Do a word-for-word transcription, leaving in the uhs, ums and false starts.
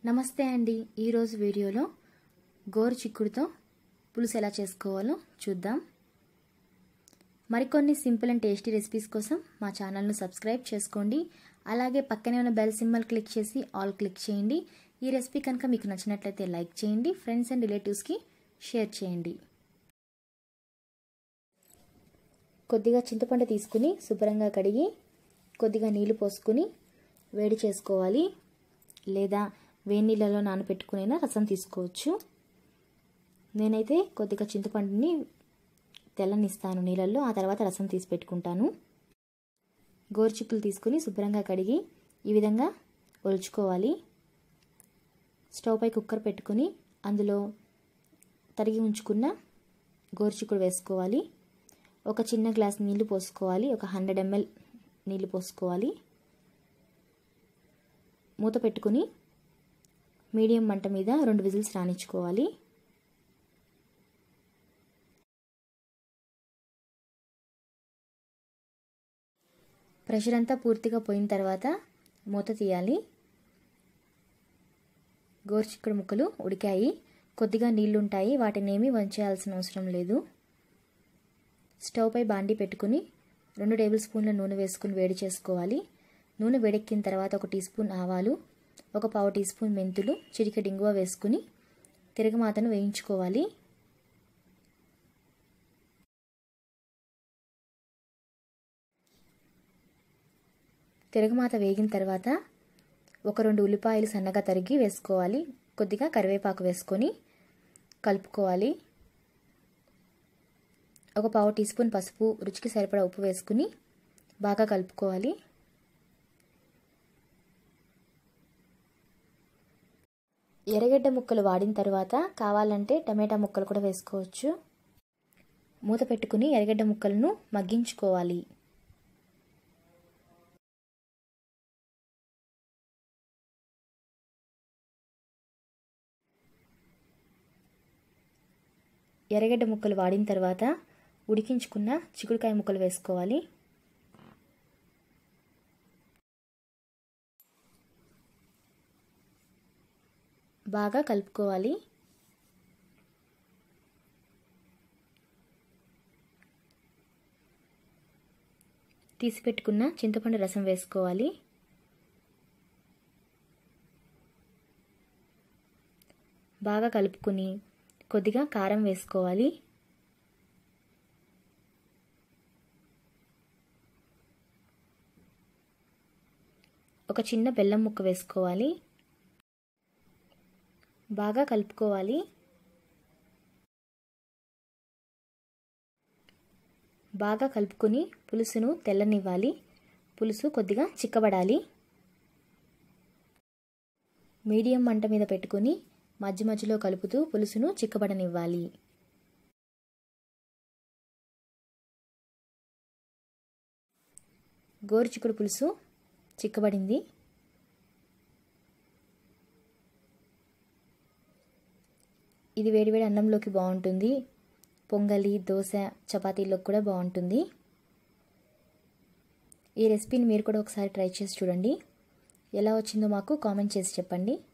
నమస్తే అండి। ఈ రోజు వీడియోలో గోరు చిక్కుడుతో పులుసు ఎలా చేసుకోవాలో చూద్దాం। మరికొన్ని సింపుల్ అండ్ టేస్టీ రెసిపీస్ కోసం మా ఛానల్ ను సబ్స్క్రైబ్ చేసుకోండి। అలాగే పక్కనే ఉన్న బెల్ సింబల్ క్లిక్ చేసి ఆల్ క్లిక్ చేయండి। ఈ రెసిపీ కనుక మీకు నచ్చినట్లయితే లైక్ చేయండి, ఫ్రెండ్స్ అండ్ రిలేటివ్స్ కి షేర్ చేయండి। కొద్దిగా చింతపండు తీసుకుని శుభ్రంగా కడిగి కొద్దిగా నీళ్లు పోసుకుని వేడి చేసుకోవాలి, లేదా వేడి నీళ్ళలో నానబెట్టుకునైనా రసం తీసుకోవచ్చు। నేనైతే కొద్దిగా చింతపండుని తెల్లనిస్తాను నీళ్ళల్లో, ఆ తర్వాత రసం తీసి పెట్టుకుంటాను। గోరుచిక్కులు తీసుకుని శుభ్రంగా కడిగి ఈ విధంగా ఒలుచుకోవాలి। స్టవ్ పై కుక్కర్ పెట్టుకుని అందులో తరిగి ఉంచుకున్న గోరుచిక్కుడు వేసుకోవాలి। ఒక చిన్న గ్లాస్ నీళ్లు పోసుకోవాలి, ఒక హండ్రెడ్ ఎంఎల్ నీళ్లు పోసుకోవాలి। మూత పెట్టుకుని మీడియం మంట మీద రెండు విజిల్స్ రానిచ్చుకోవాలి। ప్రెషర్ అంతా పూర్తిగా పోయిన తర్వాత మూత తీయాలి। గోరుచిక్కుడు ముక్కలు ఉడికాయి, కొద్దిగా నీళ్లు ఉంటాయి, వాటిని ఏమీ వంచేయాల్సిన అవసరం లేదు। స్టవ్ పై బాండీ పెట్టుకుని రెండు టేబుల్ స్పూన్ల నూనె వేసుకుని వేడి చేసుకోవాలి। నూనె వేడెక్కిన తర్వాత ఒక టీ స్పూన్ ఆవాలు, ఒక పావు టీ స్పూన్ మెంతులు, చిటికెడు ఇంగువ వేసుకుని తిరగమాతను వేయించుకోవాలి। తిరగమాత వేగిన తర్వాత ఒక రెండు ఉల్లిపాయలు సన్నగా తరిగి వేసుకోవాలి, కొద్దిగా కరివేపాకు వేసుకొని కలుపుకోవాలి। ఒక పావు టీ స్పూన్ పసుపు, రుచికి సరిపడా ఉప్పు వేసుకుని బాగా కలుపుకోవాలి। ఎర్రగడ్డ ముక్కలు వాడిన తర్వాత కావాలంటే టమాటా ముక్కలు కూడా వేసుకోవచ్చు। మూత పెట్టుకుని ఎర్రగడ్డ ముక్కలను మగ్గించుకోవాలి। ఎర్రగడ్డ ముక్కలు వాడిన తర్వాత ఉడికించుకున్న చిక్కుడుకాయ ముక్కలు వేసుకోవాలి। బాగా కలుపుకోవాలి। తీసి పెట్టుకున్న చింతపండు రసం వేసుకోవాలి। బాగా కలుపుకొని కొద్దిగా కారం వేసుకోవాలి। ఒక చిన్న బెల్లం ముక్క వేసుకోవాలి। బాగా కలుపుకోవాలి। బాగా కలుపుకొని పులుసును తెల్లనివ్వాలి। పులుసు కొద్దిగా చిక్కబడాలి। మీడియం మంట మీద పెట్టుకొని మధ్య మధ్యలో కలుపుతూ పులుసును చిక్కబడనివ్వాలి। గోరుచిక్కుడు పులుసు చిక్కబడింది। ఇది వేడివేడి అన్నంలోకి బాగుంటుంది, పొంగలి, దోశ, చపాతీలోకి కూడా బాగుంటుంది। ఈ రెసిపీని మీరు కూడా ఒకసారి ట్రై చేసి చూడండి, ఎలా వచ్చిందో మాకు కామెంట్ చేసి చెప్పండి।